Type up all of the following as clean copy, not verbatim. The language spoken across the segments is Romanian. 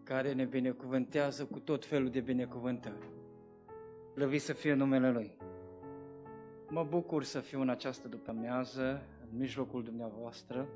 care ne binecuvântează cu tot felul de binecuvântări. Slăvit să fie numele Lui. Mă bucur să fiu în această după-amiază, în mijlocul dumneavoastră.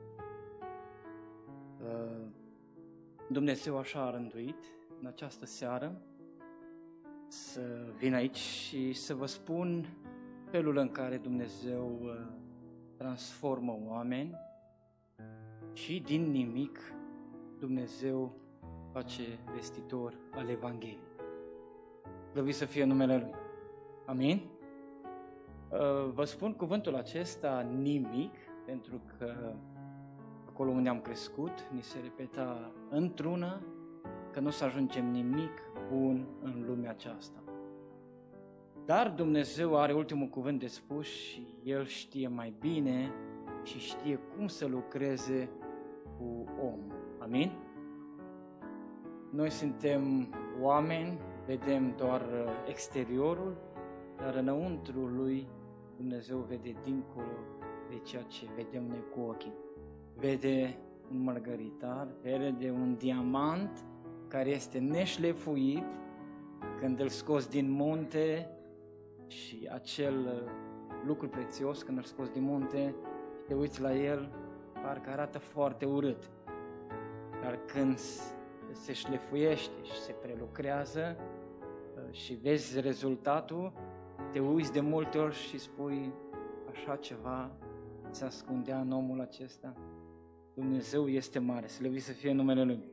Dumnezeu așa a rânduit în această seară să vin aici și să vă spun felul în care Dumnezeu transformă oameni și din nimic Dumnezeu face vestitor al Evangheliei. Slăvit să fie numele Lui. Amin? Vă spun cuvântul acesta nimic, pentru că acolo unde am crescut, ni se repeta într-una că nu o să ajungem nimic bun în lumea aceasta. Dar Dumnezeu are ultimul cuvânt de spus și El știe mai bine și știe cum să lucreze cu omul. Amin? Noi suntem oameni, vedem doar exteriorul, dar înăuntru Lui Dumnezeu vede dincolo de ceea ce vedem noi cu ochii. Vede un mărgăritar, vede un diamant care este neșlefuit când îl scoți din munte și acel lucru prețios când îl scoți din munte și te uiți la el, parcă arată foarte urât. Dar când se șlefuiește și se prelucrează și vezi rezultatul, te uiți de multe ori și spui, așa ceva se ascundea în omul acesta. Dumnezeu este mare, slăvit să fie numele Lui.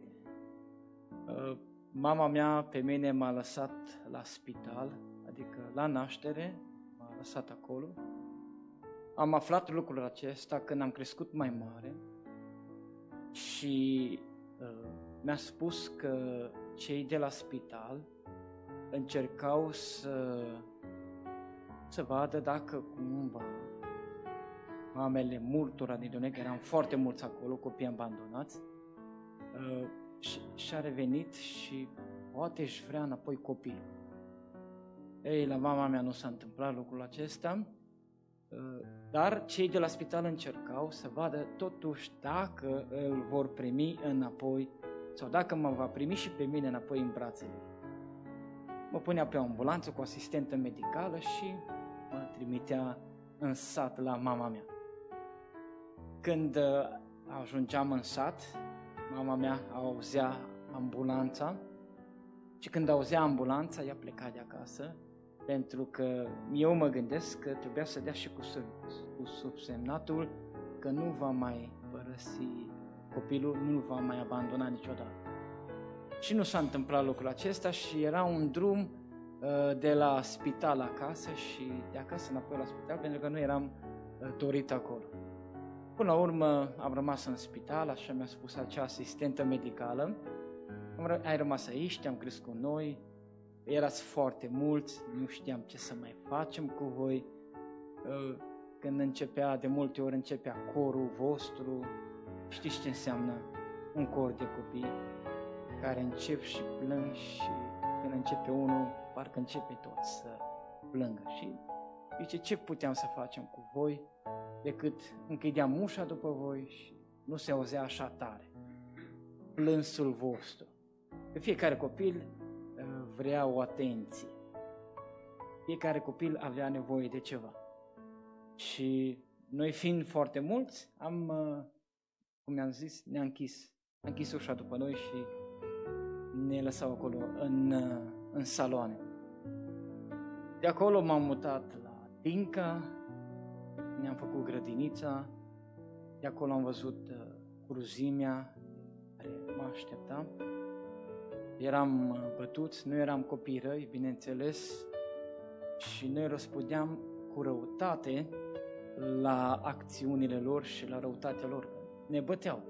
Mama mea pe mine m-a lăsat la spital, adică la naștere, m-a lăsat acolo. Am aflat lucrul acesta când am crescut mai mare și mi-a spus că cei de la spital încercau să vadă dacă cumva mamele multora dintre noi, că eram foarte mulți acolo, copii abandonați, și a revenit și poate își vrea înapoi copilul. Ei, la mama mea nu s-a întâmplat lucrul acesta, dar cei de la spital încercau să vadă totuși dacă îl vor primi înapoi sau dacă mă va primi și pe mine înapoi în brațele. Mă punea pe o ambulanță cu o asistentă medicală și mă trimitea în sat la mama mea. Când ajungeam în sat, mama mea auzea ambulanța și când auzea ambulanța, ea pleca de acasă, pentru că eu mă gândesc că trebuia să dea și cu subsemnatul că nu va mai părăsi copilul, nu va mai abandona niciodată. Și nu s-a întâmplat lucrul acesta și era un drum de la spital acasă și de acasă înapoi la spital, pentru că nu eram dorit acolo. Până la urmă am rămas în spital, așa mi-a spus acea asistentă medicală. Ai rămas aici, te-am crescut noi, erați foarte mulți, nu știam ce să mai facem cu voi. Când începea, de multe ori începea corul vostru, știți ce înseamnă un cor de copii care încep și plâng și când începe unul, parcă începe tot să plângă. Și zice, ce puteam să facem cu voi decât închideam ușa după voi și nu se auzea așa tare plânsul vostru. Pe fiecare copil vrea o atenție. Fiecare copil avea nevoie de ceva. Și noi fiind foarte mulți, cum i-am zis, ne-a închis ușa după noi și ne lăsau acolo în saloane. De acolo m-am mutat la Dinca, ne-am făcut grădinița, de acolo am văzut cruzimea care mă aștepta. Eram bătuți, nu eram copii răi, bineînțeles, și noi răspundeam cu răutate la acțiunile lor și la răutatea lor. Ne băteau.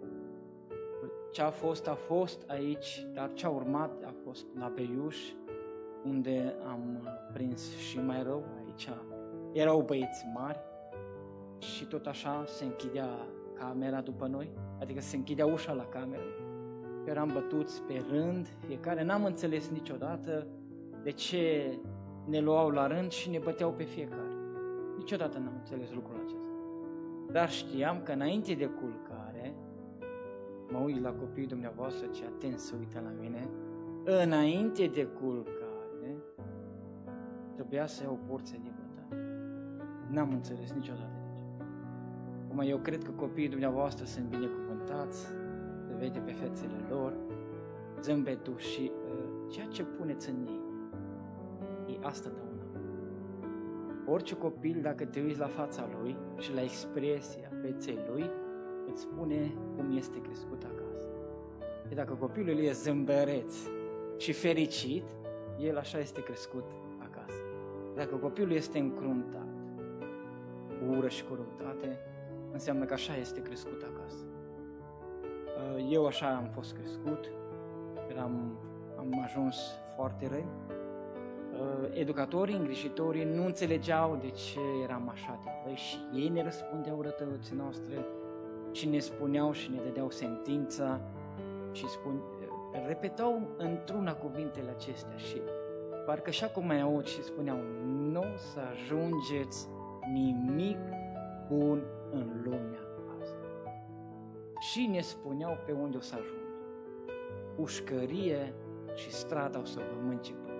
Ce a fost aici, dar ce a urmat a fost la Beiuș, unde am prins și mai rău. Aici erau băieți mari și tot așa se închidea camera după noi, adică se închidea ușa la cameră. Eram bătuți pe rând, fiecare, n-am înțeles niciodată de ce ne luau la rând și ne băteau pe fiecare. Niciodată n-am înțeles lucrul acesta. Dar știam că înainte de culcare mă uit la copiii dumneavoastră ce atent se uită la mine, înainte de culcare, trebuia să iau o porție de bătaie. N-am înțeles niciodată de ce. Acum eu cred că copiii dumneavoastră sunt binecuvântați, se vede pe fețele lor, zâmbetul și ceea ce puneți în ei. E asta de una. Orice copil, dacă te uiți la fața lui și la expresia feței lui, îți spune cum este crescut acasă. Și dacă copilul e zâmbăreț și fericit, el așa este crescut acasă. Dacă copilul este încruntat, cu ură și cu răutate, înseamnă că așa este crescut acasă. Eu așa am fost crescut, am ajuns foarte răi. Educatorii, îngrijitorii nu înțelegeau de ce eram așa de răi și ei ne răspundeau rătăuții noastre și ne spuneau și ne dădeau sentința și repetau într-una cuvintele acestea și parcă așa cum mai aud și spuneau, nu o să ajungeți nimic bun în lumea asta. Și ne spuneau pe unde o să ajungem. Pușcărie și strada o să vă mânce pământ.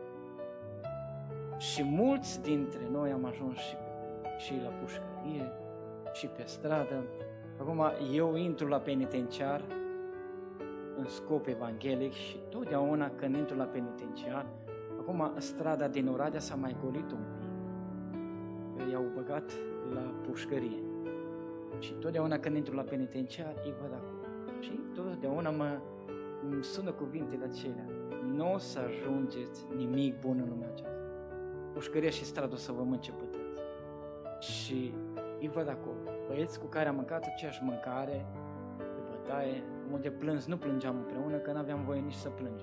Și mulți dintre noi am ajuns și la pușcărie și pe stradă. Acum eu intru la penitenciar în scop evanghelic și totdeauna când intru la penitenciar, acum strada din Oradea s-a mai golit un pic. I-au băgat la pușcărie. Și totdeauna când intru la penitenciar, îi văd acolo. Și totdeauna îmi sună cuvintele acelea. Nu o să ajungeți nimic bun în lumea aceasta. Pușcăria și stradă o să vă mânce pătăți. Și îi văd acolo. Băieți cu care am mâncat aceeași mâncare de bătaie, unde plâns, nu plângeam împreună, că n-aveam voie nici să plângem.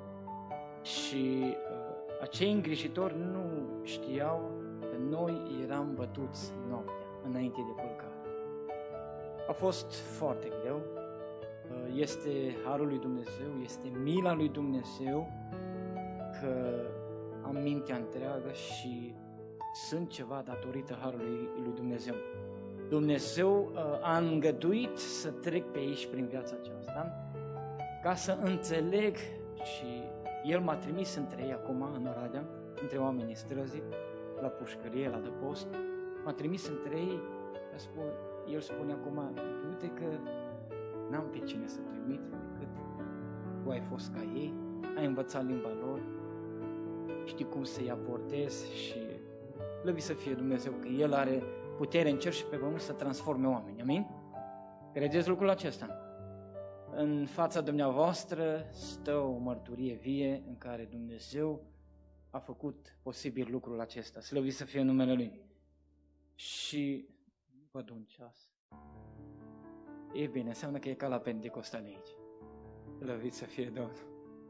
Și acei îngrijitori nu știau că noi eram bătuți noaptea, înainte de culcare. A fost foarte greu. Este harul lui Dumnezeu, este mila lui Dumnezeu că am mintea întreagă și sunt ceva datorită harului lui Dumnezeu. Dumnezeu a îngăduit să trec pe aici prin viața aceasta ca să înțeleg și El m-a trimis între ei acum în Oradea, între oamenii străzii, la pușcărie, la adăpost. M-a trimis între ei, El spune acum, du-te că n-am pe cine să trimit decât tu ai fost ca ei, ai învățat limba lor, știi cum să-i aportezi și lăvi să fie Dumnezeu, că El are putere în cer și pe pământ să transforme oameni. Amin? Credeți lucrul acesta? În fața dumneavoastră stă o mărturie vie în care Dumnezeu a făcut posibil lucrul acesta. Slăvit să fie numele Lui. Și văd un ceas. E bine, înseamnă că e ca la Pentecostale aici. Slăvit să fie Domnul.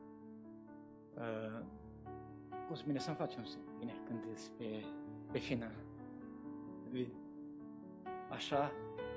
Cosmine, să-mi faci un semn. Bine, când ești pe final. Bine. Așa.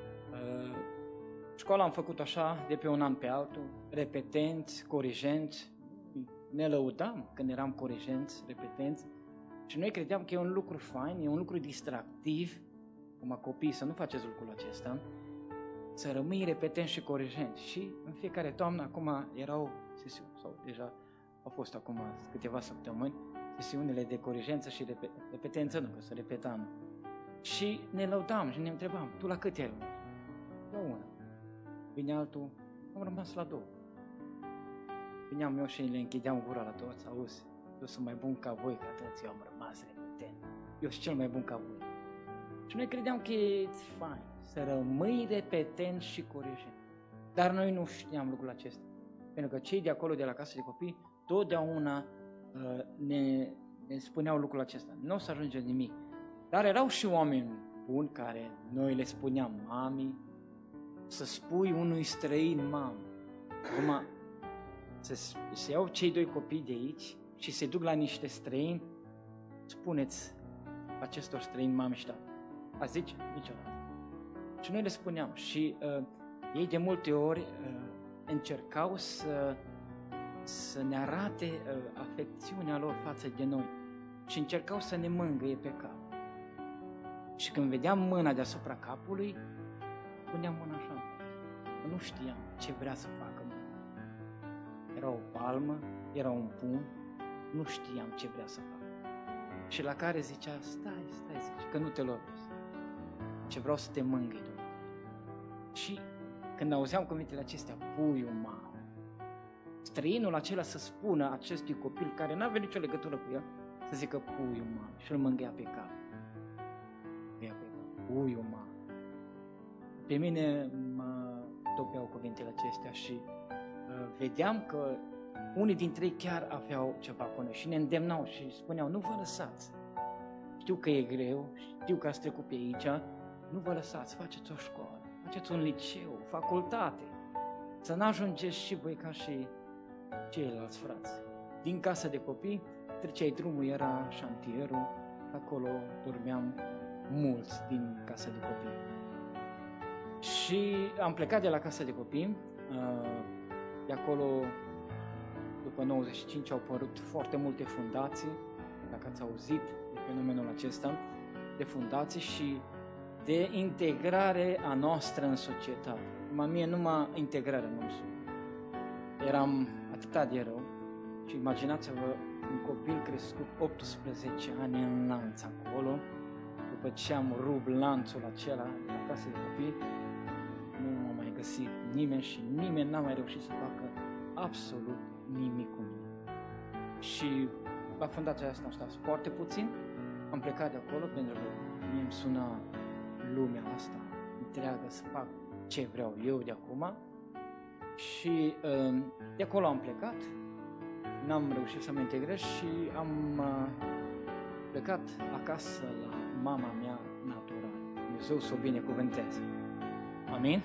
Școala am făcut așa, de pe un an pe altul, repetenți, corigenți. Ne lăudam când eram corigenți, repetenți. Și noi credeam că e un lucru fain, e un lucru distractiv, cum copiii, să nu faceți lucrul acesta, să rămâi repetenți și corigenți. Și în fiecare toamnă, acum erau sesiuni, sau deja au fost acum câteva săptămâni, sesiunile de corigență și repetență, nu, că să repetam. Și ne lăudam și ne întrebam, tu la câte ai rămas? La una. Vine altul, am rămas la două. Vineam eu și le închideam gura la toți, auzi, eu sunt mai bun ca voi, că atât eu am rămas repetent. Eu sunt cel mai bun ca voi. Și noi credeam că e fain să rămâi repetent și corigent. Dar noi nu știam lucrul acesta. Pentru că cei de acolo, de la casă de copii, totdeauna ne spuneau lucrul acesta. Nu o să ajungem nimic. Dar erau și oameni buni care noi le spuneam, mami, să spui unui străin, mamă. Acum, se iau cei doi copii de aici și se duc la niște străini, spuneți acestor străini, mami și tată. A zice? Niciodată. Și noi le spuneam și ei de multe ori încercau să ne arate afecțiunea lor față de noi și încercau să ne mângâie pe cap. Și când vedeam mâna deasupra capului, puneam mâna așa. nu știam ce vrea să facă. Era o palmă, era un pumn, nu știam ce vrea să facă. Și la care zicea, stai, zice, că nu te lovesc. Ce vreau să te mângâi, Doamne. Și când auzeam cuvintele acestea, puiul mamă, străinul acela să spună acestui copil care n-avea nicio legătură cu el, să zică puiul mamă și îl mângâia pe cap. Puiul mamă. Pe mine mă topeau cuvintele acestea și vedeam că unii dintre ei chiar aveau ceva cu noi și ne îndemnau și spuneau, nu vă lăsați. Știu că e greu, știu că ați trecut pe aici, nu vă lăsați, faceți o școală, faceți un liceu, o facultate, să n-ajungeți și voi ca și ceilalți frați. Din casa de copii, treceai drumul, era șantierul, acolo dormeam mulți din casa de copii. Și am plecat de la casa de copii, de acolo, după 95, au apărut foarte multe fundații, dacă ați auzit de fenomenul acesta, de fundații și de integrare a noastră în societate. Mie numai integrare nu-mi sună. Eram atâta de rău și imaginați-vă un copil crescut 18 ani în lanț acolo, după ce am rupt lanțul acela de la casa de copii, nu m-a mai găsit nimeni și nimeni n-a mai reușit să facă absolut nimic cu mine. Și la fundația asta am stat foarte puțin, am plecat de acolo pentru că mie îmi suna lumea asta întreagă să fac ce vreau eu de acum și de acolo am plecat, n-am reușit să mă integrez și am plecat acasă la mama mea naturală. Dumnezeu să o binecuvânteze. Amin?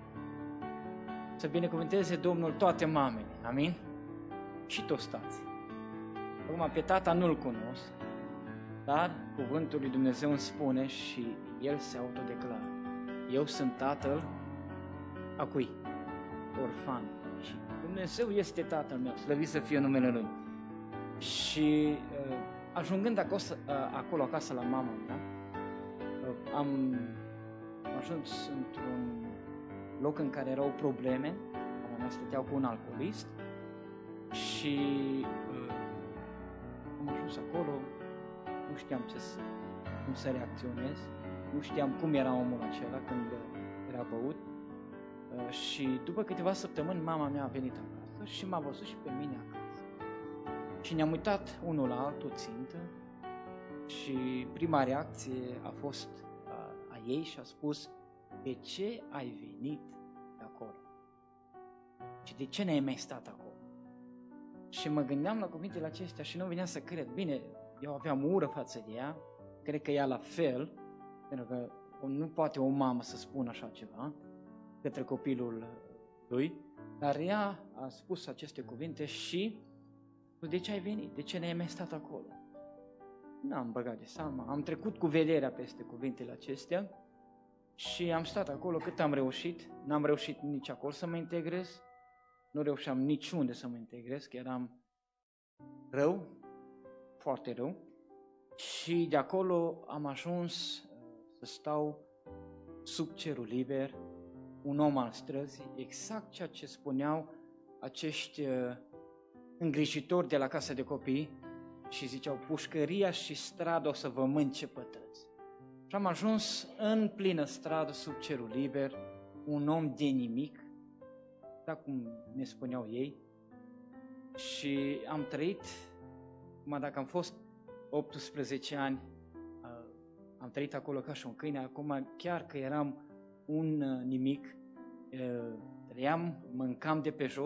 Să binecuvânteze Domnul toate mamele. Amin? Și toți tații. Acum pe tata nu-l cunosc, dar cuvântul lui Dumnezeu îmi spune și el se autodeclară. Eu sunt tatăl a cui? Orfan. Și Dumnezeu este tatăl meu, slăvit să fie numele Lui. Și ajungând acolo acasă la mama mea, am ajuns într-un loc în care erau probleme. Mama mea stătea cu un alcoolist și am ajuns acolo, nu știam cum să reacționez, nu știam cum era omul acela când era băut și după câteva săptămâni mama mea a venit acasă și m-a văzut și pe mine acasă. Și ne-am uitat unul la altul țintă și prima reacție a fost a ei și a spus: de ce ai venit de acolo? Și de ce ne-ai mai stat acolo? Și mă gândeam la cuvintele acestea și nu venea să cred. Bine, eu aveam ură față de ea, cred că ea la fel, pentru că nu poate o mamă să spună așa ceva către copilul lui, dar ea a spus aceste cuvinte și de ce ai venit? De ce ne-ai mai stat acolo? N-am băgat de seama, am trecut cu vederea peste cuvintele acestea și am stat acolo cât am reușit. N-am reușit nici acolo să mă integrez, nu reușeam niciunde să mă integrez, că eram rău, foarte rău. Și de acolo am ajuns să stau sub cerul liber, un om al străzii, exact ceea ce spuneau acești îngrijitori de la casa de copii și ziceau: pușcăria și strada o să vă mânce pătăți. Și am ajuns în plină stradă, sub cerul liber, un om de nimic, da cum ne spuneau ei, și am trăit, cum dacă am fost 18 ani, am trăit acolo ca și un câine. Acum chiar că eram un nimic, trăiam, mâncam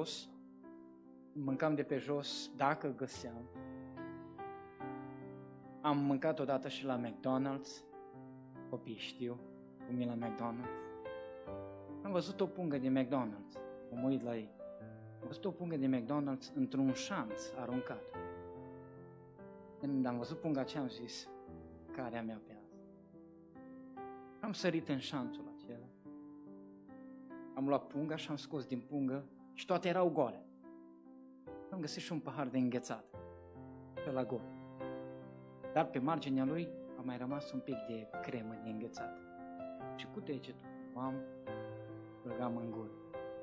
de pe jos dacă găseam. Am mâncat odată și la McDonald's, copiii știu cum e la McDonald's. Am văzut o pungă de McDonald's, am uit la ei. Am văzut o pungă de McDonald's într-un șanț aruncat. Când am văzut punga aceea, am zis: care a mea pe asta? Am sărit în șanțul acela. Am luat punga și am scos din pungă și toate erau goale. Am găsit și un pahar de înghețată pe la gol. Dar pe marginea lui a mai rămas un pic de cremă de înghețată. Și cu degetul am băgam în gură.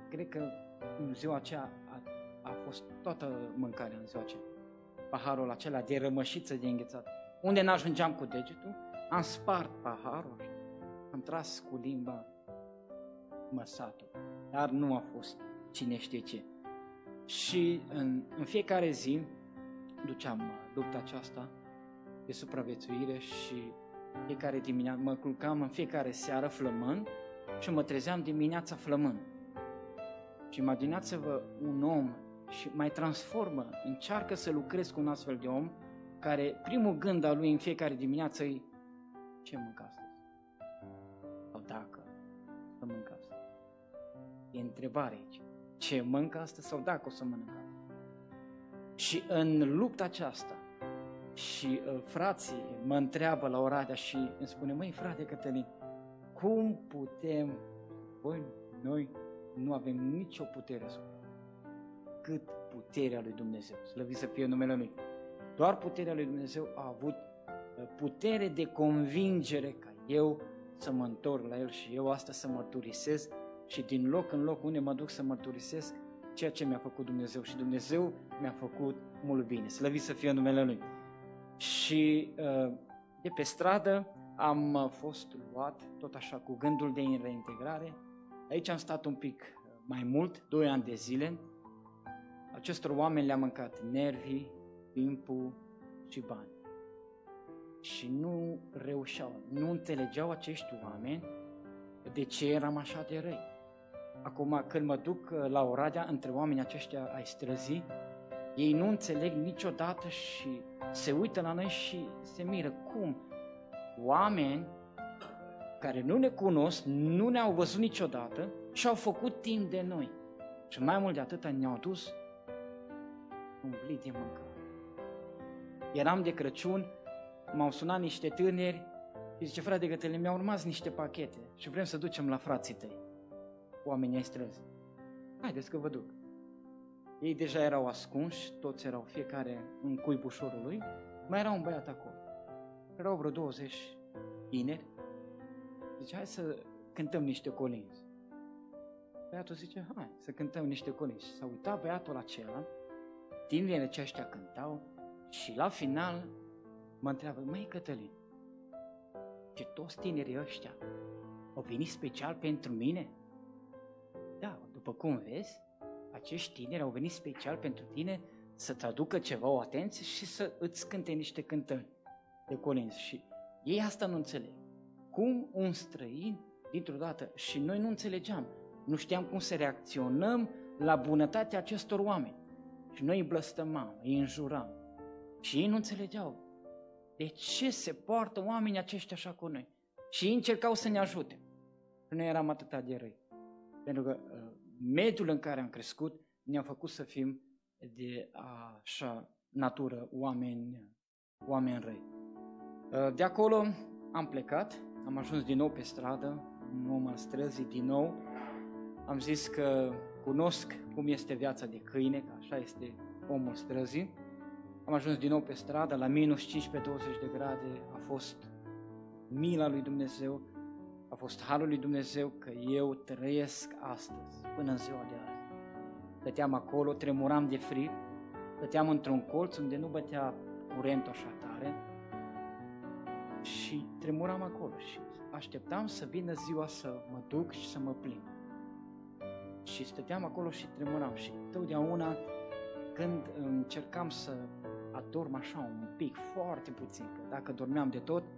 cred că în ziua aceea a fost toată mâncarea în ziua aceea. Paharul acela de rămășiță de înghețat. Unde n-ajungeam cu degetul, am spart paharul, am tras cu limba măsatul. Dar nu a fost cine știe ce. Și în fiecare zi duceam lupta aceasta de supraviețuire și fiecare dimineață mă culcam în fiecare seară flămând și mă trezeam dimineața flămând. Și imaginați-vă un om și mai transformă, încearcă să lucrezi cu un astfel de om care primul gând al lui în fiecare dimineață e ce mânc astăzi? Sau dacă să mânc astăzi? E întrebare aici. Ce mânc astăzi sau dacă o să mănânc astăzi? Și în lupta aceasta și frații mă întreabă la Oradea și îmi spune, măi frate Cătălin, cum putem, noi nu avem nicio putere asupra cât puterea lui Dumnezeu, slăvit să fie numele Lui. Doar puterea lui Dumnezeu a avut putere de convingere ca eu să mă întorc la El și eu asta să mărturisesc și din loc în loc unde mă duc să mărturisesc ceea ce mi-a făcut Dumnezeu și Dumnezeu mi-a făcut mult bine, slăvit să fie numele Lui. Și de pe stradă am fost luat tot așa cu gândul de reintegrare. Aici am stat un pic mai mult, 2 ani de zile. Acestor oameni le-a mâncat nervii, timpul și bani. Și nu reușeau, nu înțelegeau acești oameni de ce eram așa de răi. Acum, când mă duc la Oradea, între oamenii aceștia ai străzii, ei nu înțeleg niciodată și se uită la noi și se miră. Cum? Oameni care nu ne cunosc, nu ne-au văzut niciodată și au făcut timp de noi. Și mai mult de atât ne-au dus umplit de mâncare. Eram de Crăciun, m-au sunat niște tineri și zice, frate Cătălin, mi-au urmat niște pachete și vrem să ducem la frații tăi, oamenii ai străzi. Haideți că vă duc. Ei deja erau ascunși, toți erau fiecare în cuibușorul lui, mai era un băiat acolo. Erau vreo 20 tineri. Zice, hai să cântăm niște colinzi. Băiatul zice, hai să cântăm niște colinzi. S-a uitat băiatul acela, tinerii aceștia cântau și la final mă întreabă, măi Cătălin, ce toți tinerii ăștia au venit special pentru mine? Da, după cum vezi, acești tineri au venit special pentru tine să-ți aducă ceva, o atenție și să îți cânte niște cântări de colinzi. Și ei asta nu înțeleg. Cum un străin, dintr-o dată, și noi nu înțelegeam, nu știam cum să reacționăm la bunătatea acestor oameni. Și noi îi blăstămam, îi înjuram. Și ei nu înțelegeau de ce se poartă oamenii aceștia așa cu noi. Și ei încercau să ne ajute. Și noi eram atât de răi. Pentru că mediul în care am crescut ne-a făcut să fim de așa natură oameni răi. De acolo am plecat, am ajuns din nou pe stradă, un om al străzii din nou. Am zis că cunosc cum este viața de câine, că așa este omul străzii. Am ajuns din nou pe stradă, la minus 15-20 de grade, a fost mila lui Dumnezeu, a fost harul lui Dumnezeu că eu trăiesc astăzi, până în ziua de azi. Stăteam acolo, tremuram de frig, stăteam într-un colț unde nu bătea curentul așa tare și tremuram acolo și așteptam să vină ziua să mă duc și să mă plimb. Și stăteam acolo și tremuram și totdeauna când încercam să adorm așa un pic, foarte puțin, că dacă dormeam de tot,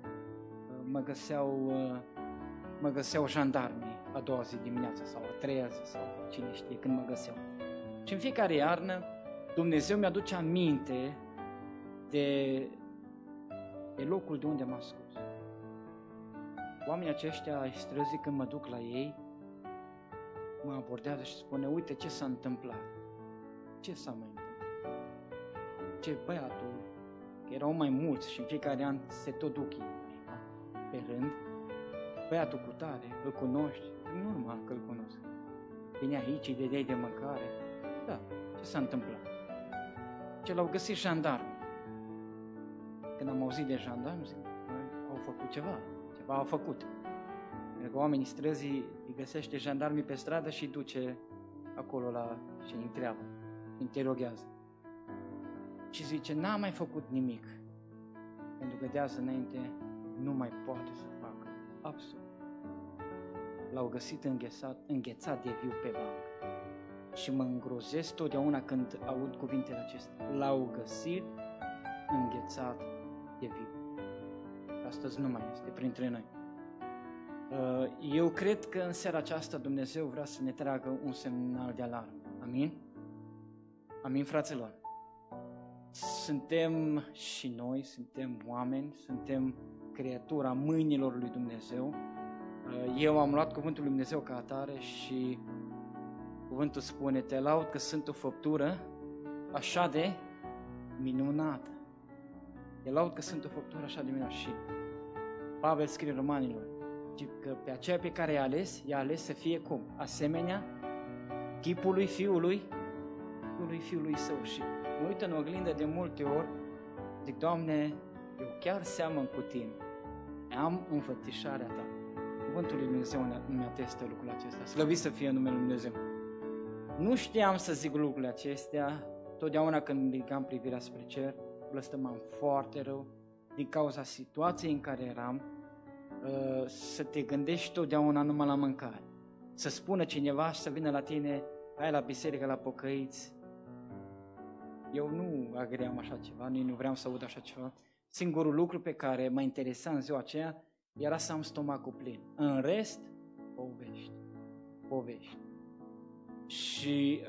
mă găseau jandarmii a doua zi dimineața sau a treia zi sau cine știe când mă găseau. Și în fiecare iarnă Dumnezeu mi-aduce aminte de locul de unde m-a scos. Oamenii aceștia ai străzii, când mă duc la ei, mă abordează și spune, uite ce s-a întâmplat. Ce s-a mai întâmplat? Ce băiatul, că erau mai mulți și în fiecare an se tot duc ei, pe rând, băiatul cu tare, îl cunoști? Normal că îl cunosc. Vine aici, îi dădeai de mâncare. Da, ce s-a întâmplat? Ce l-au găsit jandarmi. Când am auzit de jandarmi, zic, au făcut ceva au făcut. Pentru că oamenii străzii îi găsește jandarmii pe stradă și îi duce acolo și îi întreabă, interoghează. Și zice, n-a mai făcut nimic, pentru că de azi înainte nu mai poate să facă absolut. L-au găsit înghețat de viu pe bancă. Și mă îngrozesc totdeauna când aud cuvintele acestea. L-au găsit înghețat de viu. Astăzi nu mai este printre noi. Eu cred că în seara aceasta Dumnezeu vrea să ne tragă un semnal de alarmă. Amin? Amin, fraților? Suntem și noi, suntem oameni, suntem creatura mâinilor lui Dumnezeu. Eu am luat cuvântul lui Dumnezeu ca atare și cuvântul spune, te laud că sunt o făptură așa de minunată. Te laud că sunt o făptură așa de minunată. Și Pavel scrie Romanilor că pe aceea pe care i-a ales să fie cum? Asemenea chipului fiului său. Și mă uit în oglindă de multe ori, zic, Doamne, eu chiar seamăn cu Tine. Am înfățișarea Ta. Cuvântul lui Dumnezeu îmi atestă lucrul acesta. Slăvit să fie numele lui Dumnezeu. Nu știam să zic lucrurile acestea. Totdeauna când ridicam privirea spre cer, blăstămam foarte rău din cauza situației în care eram. Să te gândești totdeauna numai la mâncare. Să spună cineva și să vină la tine, hai la biserică, la pocăiți. Eu nu agream așa ceva, nici nu vreau să aud așa ceva. Singurul lucru pe care mă interesa în ziua aceea era să am stomacul plin. În rest, povești. Și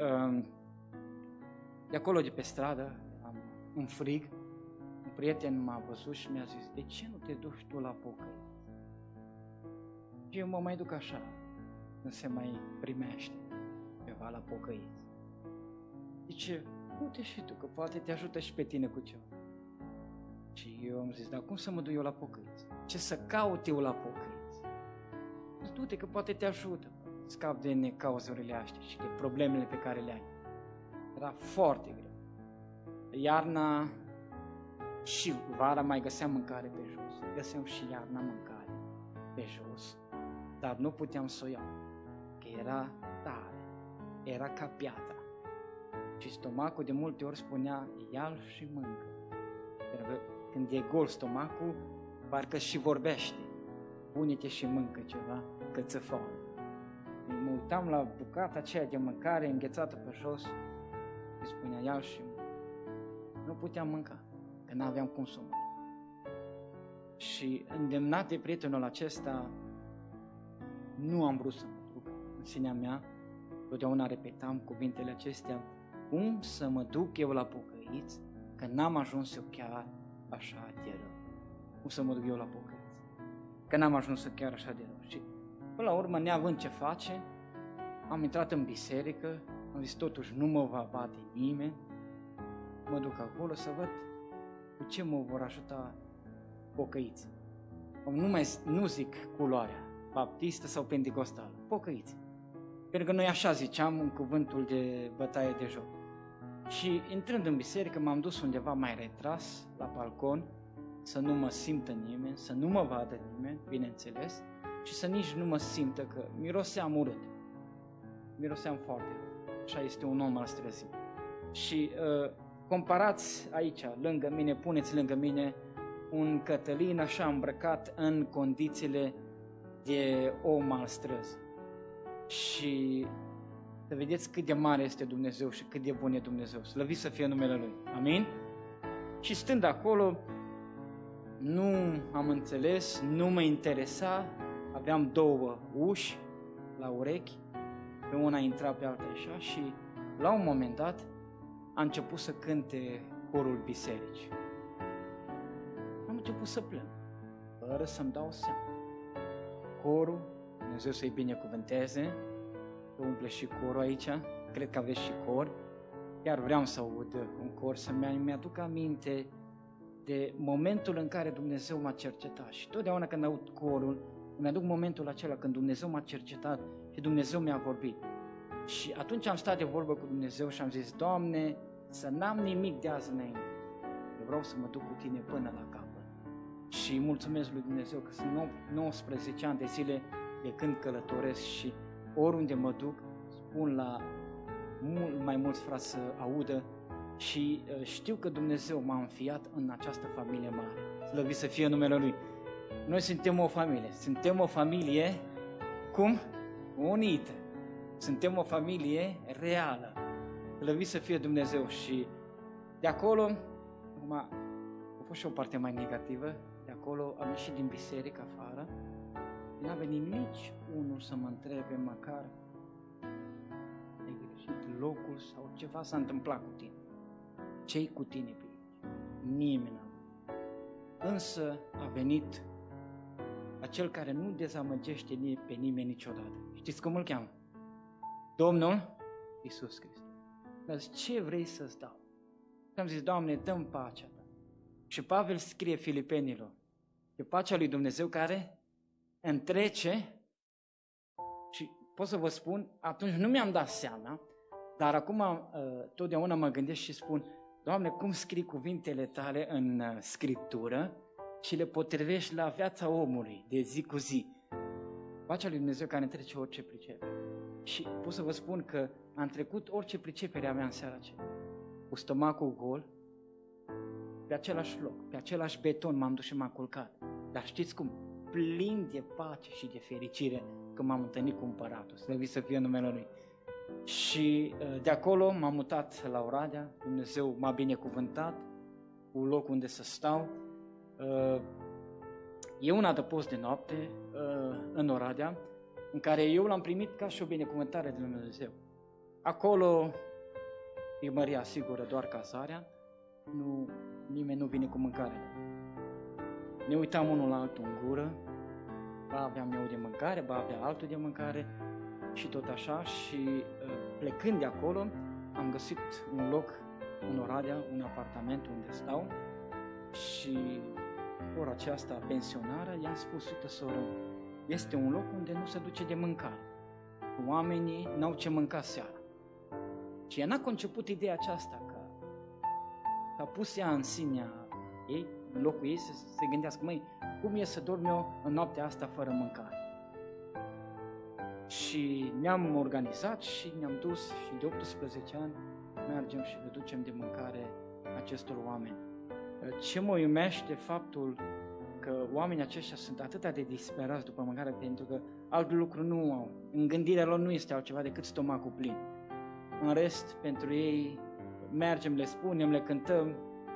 de acolo de pe stradă, am un frig, un prieten m-a văzut și mi-a zis, de ce nu te duci tu la pocăiți? Și eu mă mai duc așa, când se mai primește ceva la pocăiți. Zice, du-te și tu, că poate te ajută și pe tine cu ceva. Și eu am zis, dar cum să mă duc eu la pocăiți? Ce să caut eu la pocăiți? Du-te, că poate te ajută. Scap de necauzurile astea și de problemele pe care le ai. Era foarte greu. Iarna și vara mai găseam mâncare pe jos. Găseam și iarna mâncare pe jos. Dar nu puteam să o iau, că era tare, era ca piatra. Și stomacul de multe ori spunea, ia-l și mâncă. Pentru că când e gol stomacul, parcă și vorbește. Pune-te și mâncă ceva, că ți-e foame. Mă uitam la bucata aceea de mâncare înghețată pe jos și spunea, ia-l și mâncă. Nu puteam mânca, că n-aveam cum să mânc. Și îndemnat de prietenul acesta, nu am vrut să mă duc în sinea mea, totdeauna repetam cuvintele acestea, cum să mă duc eu la pocăiți, că n-am ajuns eu chiar așa de rău. Cum să mă duc eu la pocăiți, că n-am ajuns eu chiar așa de rău. Și până la urmă, neavând ce face, am intrat în biserică, am zis totuși nu mă va bate nimeni, mă duc acolo să văd cu ce mă vor ajuta pocăiți. Nu zic culoarea, baptistă sau pentecostală, pocăiți. Pentru că noi așa ziceam în cuvântul de bătaie de joc. Și intrând în biserică m-am dus undeva mai retras, la balcon, să nu mă simtă nimeni, să nu mă vadă nimeni, bineînțeles, și să nici nu mă simtă că miroseam urât. Miroseam foarte urât. Așa este un om al străzii. Și comparați aici, lângă mine, puneți lângă mine un Cătălin așa îmbrăcat în condițiile de om al străzii. Și să vedeți cât de mare este Dumnezeu și cât de bun e Dumnezeu. Slăvit să fie numele Lui. Amin? Și stând acolo, nu am înțeles, nu mă interesa, aveam două uși la urechi, pe una intra, pe alta ieșea și la un moment dat a început să cânte corul bisericii. Am început să plâng, fără să-mi dau seama. Corul, Dumnezeu să-i binecuvânteze, că umple și corul aici, cred că aveți și cor, chiar vreau să aud un cor, să-mi aduc aminte de momentul în care Dumnezeu m-a cercetat. Și totdeauna când aud corul, îmi aduc momentul acela când Dumnezeu m-a cercetat și Dumnezeu mi-a vorbit. Și atunci am stat de vorbă cu Dumnezeu și am zis, Doamne, să n-am nimic de azi înainte. Eu vreau să mă duc cu Tine până la capăt. Și mulțumesc lui Dumnezeu că sunt 19 ani de zile de când călătoresc și oriunde mă duc, spun la mult mai mulți frați să audă și știu că Dumnezeu m-a înfiat în această familie mare. Slăvit să fie numele Lui. Noi suntem o familie. Suntem o familie, cum? Unită. Suntem o familie reală. Slăvit să fie Dumnezeu. Și de acolo, acum, a fost și o parte mai negativă, de acolo am ieșit din biserică afară și n-a venit nici unul să mă întrebe măcar ai greșit locul sau ceva s-a întâmplat cu tine. Ce-i cu tine pe aici? Nimeni n-a. Însă a venit acel care nu dezamăgește pe nimeni niciodată. Știți cum îl cheamă? Domnul Iisus Hristos. Mi-a zis, ce vrei să-ți dau? Și am zis, Doamne, dă-mi pacea Ta. Și Pavel scrie Filipenilor, e pacea lui Dumnezeu care întrece, și pot să vă spun, atunci nu mi-am dat seama, dar acum totdeauna mă gândesc și spun, Doamne, cum scrii cuvintele Tale în Scriptură și le potrivești la viața omului de zi cu zi. Pacea lui Dumnezeu care întrece orice pricepere. Și pot să vă spun că am trecut orice pricepere a mea în seara aceea. Cu stomacul gol, pe același loc, pe același beton m-am dus și m-am culcat. Dar știți cum? Plin de pace și de fericire că m-am întâlnit cu Împăratul. Slăvit să fie numele Lui. Și de acolo m-am mutat la Oradea. Dumnezeu m-a binecuvântat cu loc unde să stau. E un adăpost de noapte în Oradea, în care eu l-am primit ca și o binecuvântare de Dumnezeu. Acolo primăria asigură doar cazarea, nimeni nu vine cu mâncare. Ne uitam unul la altul în gură, ba aveam eu de mâncare, ba avea altul de mâncare și tot așa. Și plecând de acolo am găsit un loc în Oradea, un apartament unde stau și ora aceasta pensionară i-am spus, uite soră, este un loc unde nu se duce de mâncare. Oamenii n-au ce mânca seara. Și ea n-a conceput ideea aceasta, că a pus ea în sinea ei, în locul ei, să se gândească, măi, cum e să dorm eu în noaptea asta fără mâncare? Și ne-am organizat și ne-am dus și de 18 ani mergem și le ducem de mâncare acestor oameni. Ce mă uimește faptul că oamenii aceștia sunt atât de disperați după mâncare, pentru că alt lucru nu au. În gândirea lor nu este altceva decât stomacul plin. În rest, pentru ei, mergem, le spunem, le cântăm,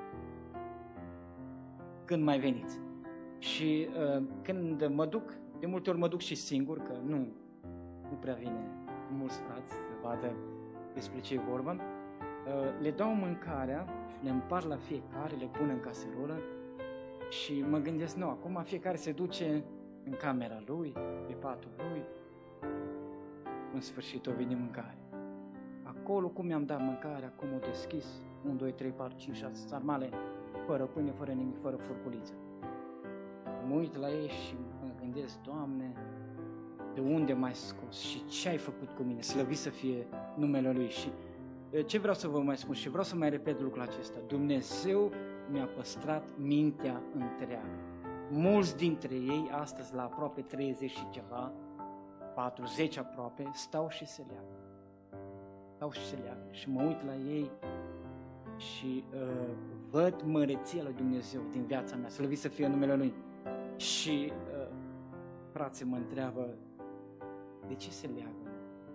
când mai veniți. Și când mă duc, de multe ori mă duc și singur, că nu prea vine mulți frați să vadă despre ce e vorba, le dau mâncarea și le împart la fiecare, le pun în caserolă și mă gândesc, nu, acum fiecare se duce în camera lui, pe patul lui, în sfârșit o vine mâncare. Acolo cum mi-am dat mâncare, acum o deschis, 1, 2, 3, 4, 5, 6 sarmale, fără pâine, fără nimic, fără furculiță. Mă uit la ei și mă gândesc, Doamne, de unde m-ai scos și ce ai făcut cu mine, slăvit să fie numele Lui. Și ce vreau să vă mai spun și vreau să mai repet lucrul acesta, Dumnezeu mi-a păstrat mintea întreagă. Mulți dintre ei, astăzi la aproape 30 și ceva, 40 aproape, stau și se leagă. Stau și se leagă și mă uit la ei și văd măreția lui Dumnezeu din viața mea, slăvit să fie numele Lui. Și frații mă întreabă, de ce se leagă?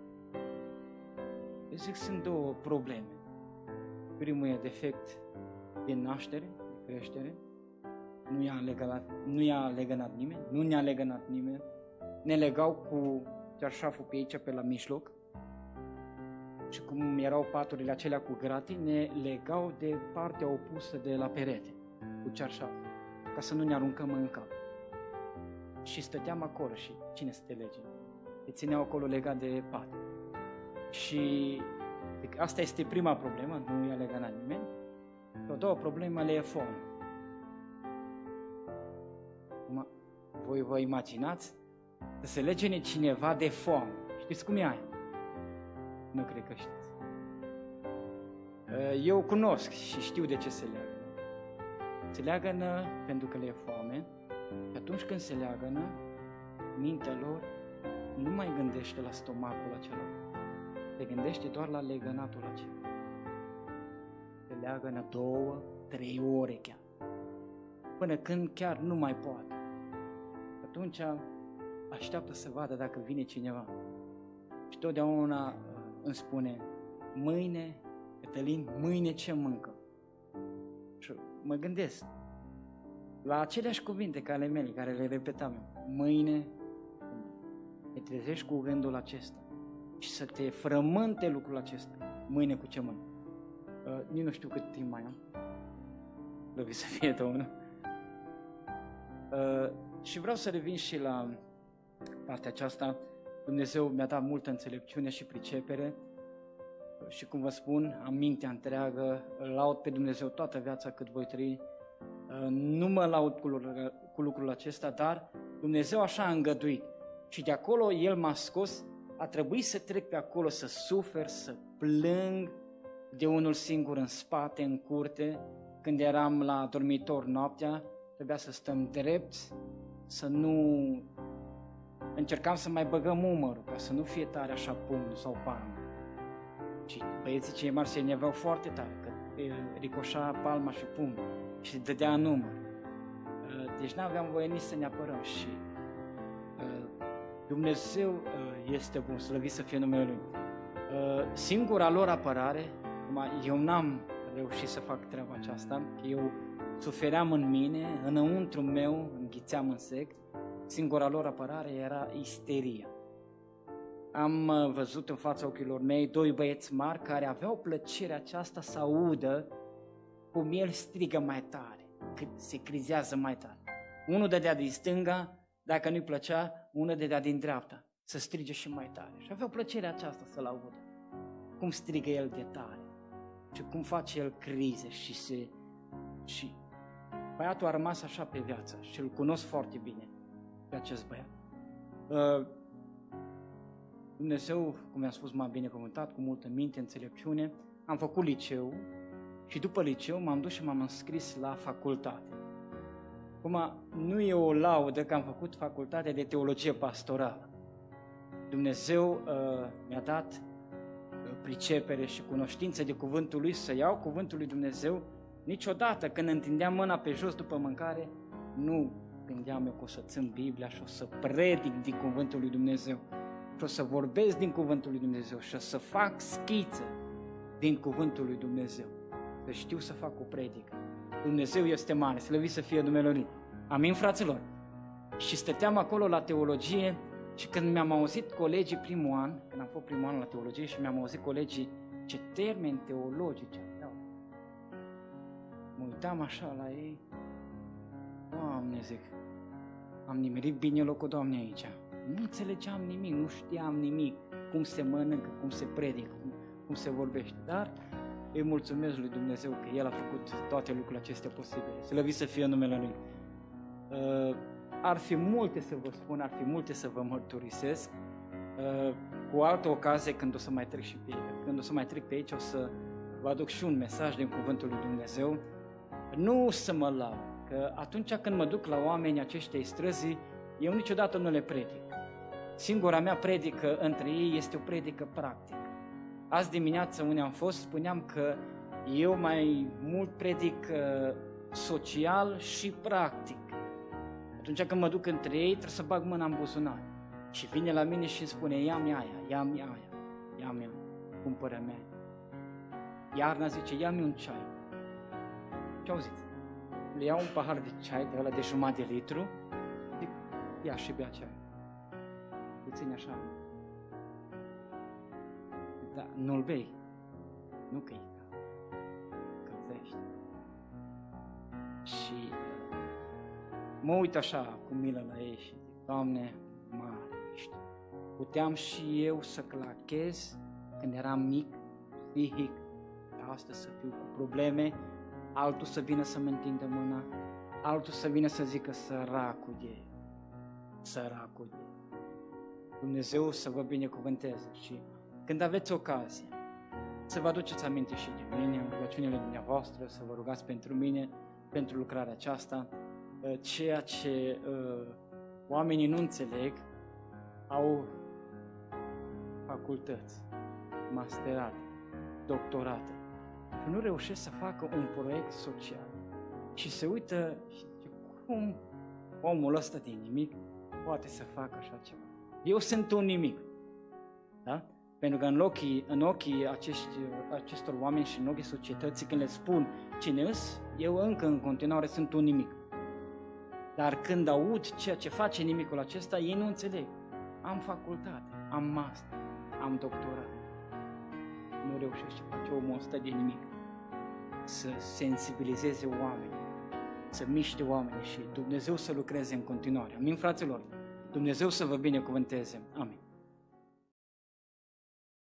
Eu zic, sunt două probleme. Primul e defect de naștere, de creștere, nu i-a legănat nimeni, nu ne-a legănat nimeni, ne legau cu cearșaful pe aici, pe la mijloc, și cum erau paturile acelea cu gratii, ne legau de partea opusă de la perete, cu cearșaful, ca să nu ne aruncăm în cap. Și stăteam acolo și cine să te lege? Te țineau acolo legat de pat. Și asta este prima problemă, nu i-a legat nimeni. Și a doua problemă le e foame. Acum, voi vă imaginați să se lege cineva de foame. Știți cum e aia? Nu cred că știți. Eu cunosc și știu de ce se leagănă. Se leagănă pentru că le e foame și atunci când se leagănă, mintea lor nu mai gândește la stomacul acela, te gândește doar la legănatul acela. Te leagănă 2-3 ore chiar, până când chiar nu mai poate. Atunci așteaptă să vadă dacă vine cineva. Și totdeauna îmi spune, mâine, Cătălin, mâine ce mâncă? Și mă gândesc la aceleași cuvinte ca ale mele, care le repetam eu. Mâine te trezești cu gândul acesta și să te frământe lucrul acesta. Mâine cu ce mâncă? Nici nu știu cât timp mai am. Lăvi să fie Domnul. Și vreau să revin și la partea aceasta. Dumnezeu mi-a dat multă înțelepciune și pricepere și, cum vă spun, am mintea întreagă, îl laud pe Dumnezeu toată viața cât voi trăi. Nu mă laud cu lucrul acesta, dar Dumnezeu așa a îngăduit. Și de acolo El m-a scos, a trebuit să trec pe acolo, să sufer, să plâng de unul singur în spate, în curte. Când eram la dormitor noaptea, trebuia să stăm drept, să nu... Încercam să mai băgăm umărul, ca să nu fie tare așa pumnul sau palma. Și băieții cei mari se enerveau foarte tare, că ricoșa palma și pumnul și dădea în umăr. Deci n-aveam voie nici să ne apărăm și Dumnezeu este bun, slăvit să fie numele Lui. Singura lor apărare, eu n-am reușit să fac treaba aceasta, eu sufeream în mine, înăuntru meu, înghițeam în sec. Singura lor apărare era isteria. Am văzut în fața ochilor mei 2 băieți mari care aveau plăcerea aceasta să audă cum el strigă mai tare, cât se crizează mai tare. Unul dădea din stânga, dacă nu-i plăcea, unul dădea din dreapta, să strige și mai tare. Și aveau plăcerea aceasta să-l audă. Cum strigă el de tare și cum face el crize și băiatul a rămas așa pe viață și îl cunosc foarte bine pe acest băiat. Dumnezeu, cum i-am spus, m-a binecuvântat cu multă minte, înțelepciune. Am făcut liceu și după liceu m-am dus și m-am înscris la facultate. Acum, nu e o laudă că am făcut facultate de teologie pastorală. Dumnezeu mi-a dat pricepere și cunoștință de cuvântul Lui, să iau cuvântul Lui Dumnezeu. Niciodată când întindeam mâna pe jos după mâncare, nu gândeam eu că o să țin Biblia și o să predic din cuvântul Lui Dumnezeu și o să vorbesc din cuvântul Lui Dumnezeu și o să fac schițe din cuvântul Lui Dumnezeu. Să știu să fac o predică. Dumnezeu este mare, slăvit să fie numele Lui. Amin, fraților? Și stăteam acolo la teologie și când mi-am auzit colegii primul an, când am fost primul an la teologie și mi-am auzit colegii ce termeni teologici aveau, mă uitam așa la ei, Doamne, zic, am nimerit bine locul Doamnei aici. Nu înțelegeam nimic, nu știam nimic, cum se mănâncă, cum se predică, cum se vorbește, dar îi mulțumesc lui Dumnezeu că El a făcut toate lucrurile acestea posibile. Slăvit să fie numele Lui. Ar fi multe să vă spun, ar fi multe să vă mărturisesc. Cu altă ocazie, când o să mai trec și pe aici, când o să mai trec pe aici, o să vă aduc și un mesaj din cuvântul lui Dumnezeu. Nu să mă laud, că atunci când mă duc la oamenii aceștia străzii, eu niciodată nu le predic. Singura mea predică între ei este o predică practică. Azi dimineață unde am fost, spuneam că eu mai mult predic social și practic. Atunci când mă duc între ei, trebuie să bag mâna în buzunar. Și vine la mine și îmi spune, ia-mi aia, ia-mi aia, ia-mi aia, cumpără mea. Iarna zice, ia-mi un ceai. Ce auziți? Le iau un pahar de ceai de ăla de jumătate de litru, zic, ia și bea ceai. Îl ține așa. Da, nu-l bei. Nu că-i călzește. Și mă uit așa cu milă la ei și zic, Doamne, mare ești. Puteam și eu să clachez când eram mic, psihic, astăzi să fiu cu probleme, altul să vină să-mi întindă mâna, altul să vină să zică săracul de el, săracul de el. Dumnezeu să vă binecuvânteze și când aveți ocazie să vă aduceți aminte și de mine, în rugăciunile dumneavoastră, să vă rugați pentru mine, pentru lucrarea aceasta, ceea ce oamenii nu înțeleg, au facultăți, masterate, doctorate și nu reușesc să facă un proiect social și se uită și zice, cum omul ăsta din nimic poate să facă așa ceva? Eu sunt un nimic. Da? Pentru că în ochii acestor oameni și în ochii societății, când le spun cine îs, eu încă în continuare sunt un nimic. Dar când aud ceea ce face nimicul acesta, ei nu înțeleg. Am facultate, am master, am doctorat. Nu reușește să face omul ăsta de nimic. Să sensibilizeze oamenii, să miște oamenii și Dumnezeu să lucreze în continuare. Amin, fraților? Dumnezeu să vă binecuvânteze. Amin.